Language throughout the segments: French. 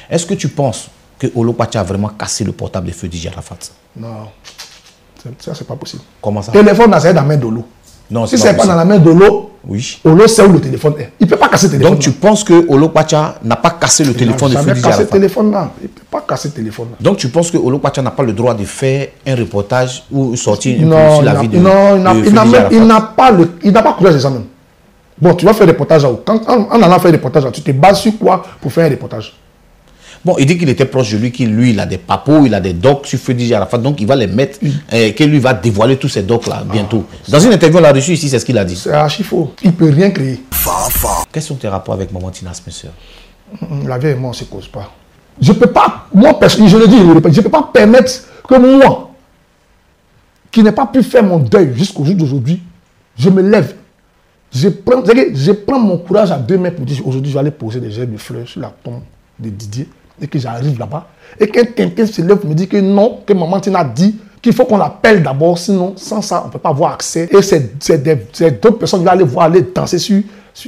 Est-ce que tu penses que Olopacha a vraiment cassé le portable de feu DJ Arafat? Non, ça c'est pas possible. Comment ça? Le téléphone, c'est dans la main d'Olo. Non, si c'est pas dans la main d'Olo, oui. Olo sait où le téléphone est. Il ne peut pas casser le téléphone. Donc tu penses que Olopacha n'a pas cassé le téléphone de feu DJ Arafat? Il n'a jamais cassé le téléphone là. Il ne peut pas casser le téléphone là. Donc tu penses que Olopacha n'a pas le droit de faire un reportage ou sortir sur la vie de Non, il n'a pas courage de ça même. Bon, tu vas faire des reportages là. En allant faire des reportages là, tu te bases sur quoi pour faire un reportage? Bon, il dit qu'il était proche de lui, qu'il lui, il a des papos, il a des docs sur feu DJ Arafat, donc il va les mettre, que lui va dévoiler tous ces docs là bientôt. Dans une interview, on l'a reçu ici, c'est ce qu'il a dit. C'est archi faux. Il ne peut rien créer. Quels sont tes rapports avec Maman Tina, mes soeurs? La vie et moi, on ne se cause pas. Je ne peux pas, moi, personnellement, je le dis, je ne peux pas permettre que moi, qui n'ai pas pu faire mon deuil jusqu'au jour d'aujourd'hui, je me lève. Je prends mon courage à 2 mains pour dire aujourd'hui, je vais aller poser des gerbes de fleurs sur la tombe de Didier. Et que j'arrive là-bas, et que quelqu'un se lève et me dit que non, que Maman Tina dit qu'il faut qu'on l'appelle d'abord, sinon, sans ça, on ne peut pas avoir accès. Et c'est d'autres personnes qui vont aller voir, aller danser sur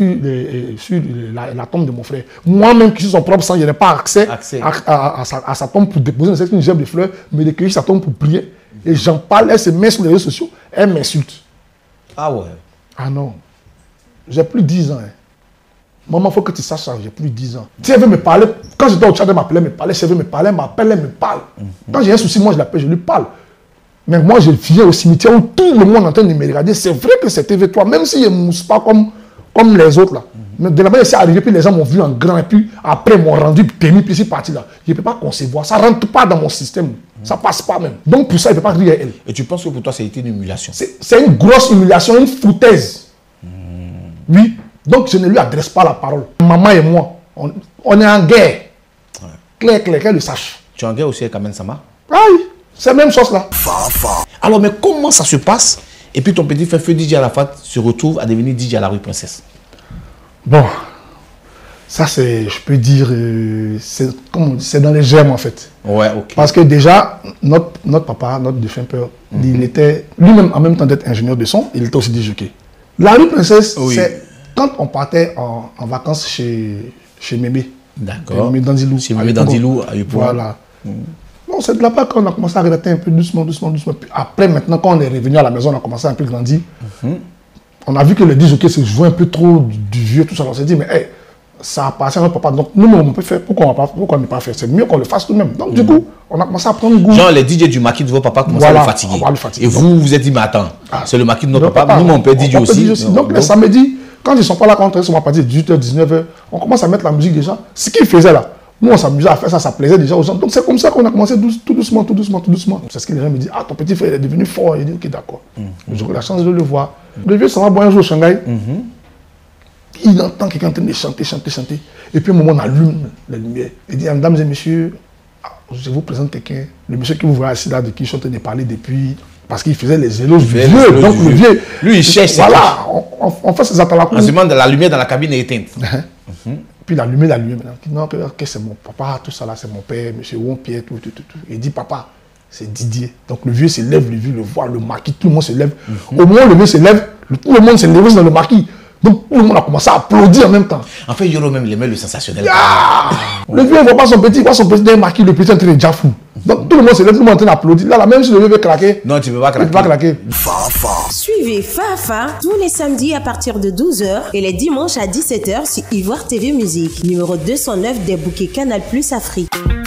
la tombe de mon frère. Moi-même, qui suis son propre sang, je n'ai pas accès. À sa tombe pour déposer une gerbe de fleurs, mais de cueillir sa tombe pour prier. Et j'en parle, elle se met sur les réseaux sociaux, elle m'insulte. Ah ouais? Ah non, j'ai plus de 10 ans. Hein. Maman, il faut que tu saches ça, j'ai plus de 10 ans. Si elle veut me parler, quand j'étais au Tchad, elle m'appelait, me parlait. Si elle veut me parler, elle m'appelle, elle me parle. Quand j'ai un souci, moi je l'appelle, je lui parle. Mais moi, je viens au cimetière où tout le monde est en train de me regarder. C'est vrai que c'est TV3, même si je ne mousse pas comme les autres là. Mais de là-bas, c'est arrivé, puis les gens m'ont vu en grand, et puis après, ils m'ont rendu permis, puis c'est parti là. Je ne peux pas concevoir. Ça ne rentre pas dans mon système. Ça ne passe pas même. Donc pour ça, il ne peut pas rire à elle. Et tu penses que pour toi, ça a été une humiliation? C'est une grosse humiliation, une foutaise. Oui. Donc, je ne lui adresse pas la parole. Maman et moi, on est en guerre. Ouais. Claire, qu'elle le sache. Tu es en guerre aussi avec Amen Sama? Oui, c'est la même chose là. Alors, mais comment ça se passe? Et puis ton petit frère feu DJ Arafat se retrouve à devenir DJ à la rue Princesse. Bon, ça c'est, je peux dire, c'est dans les germes en fait. Ouais, ok. Parce que déjà, notre papa, notre défunt père, il était lui-même, en même temps d'être ingénieur de son, il était aussi DJ. La rue Princesse, c'est... Quand on partait en vacances chez Mémé. D'accord. Mémé Dandilou. Chez Mémé Dandilou à Yopougon. Voilà. Bon, c'est de là-bas qu'on a commencé à relater un peu doucement. Puis après, maintenant, quand on est revenu à la maison, on a commencé à un peu grandir. On a vu que le DJ se jouait un peu trop du vieux, tout ça. On s'est dit, mais hey, ça appartient à notre papa. Donc, nous, on peut faire. Pourquoi on ne peut pas faire? C'est mieux qu'on le fasse tout de même. Donc, du coup, on a commencé à prendre goût. Genre, les DJ du maquis de vos papas commençaient à le fatiguer. On va le fatiguer. Et vous vous êtes dit, mais attends, c'est le maquis de notre papa. Nous, on peut DJ aussi. Donc, le samedi, quand ils ne sont pas là, quand on est sur ma partie de 18h, 19h, on commence à mettre la musique déjà. Ce qu'ils faisaient là, nous on s'amusait à faire ça, ça plaisait déjà aux gens. Donc c'est comme ça qu'on a commencé tout doucement. C'est ce que les gens me disent, ah ton petit frère est devenu fort. Il dit, ok d'accord. J'aurai la chance de le voir. Le vieux s'en va boire un jour au Shanghai. Il entend quelqu'un en train de chanter. Et puis à un moment on allume la lumière. Il dit, mesdames et messieurs, je vous présente quelqu'un. Le monsieur que vous voyez assis là, de qui je suis en train de parler depuis... Parce qu'il faisait les éloges du vieux. Donc le vieux. Lui, il cherche. Voilà, on fait ses attentes. On se demande la lumière dans la cabine est éteinte. Puis la lumière. Non, que c'est mon papa, tout ça là, c'est mon père, monsieur Won-Pierre, tout. Il dit, papa, c'est Didier. Donc le vieux se lève, le vieux le voit, le maquis, tout le monde se lève. Au moment où le vieux se lève, tout le monde se lève dans le maquis. Donc tout le monde a commencé à applaudir en même temps. En fait, Yoro même, il aimait le sensationnel. Le vieux ne voit pas son petit, il voit son petit dans le maquis, le petit est en train de déjà fou. Donc tout le monde se lève, tout le monde est en train d'applaudir. Là, même si le vieux veut craquer. Non, tu ne peux pas craquer. Tu peux pas craquer. Suivez Fafa tous les samedis à partir de 12h et les dimanches à 17h sur Ivoire TV Musique, numéro 209 des bouquets Canal Plus Afrique.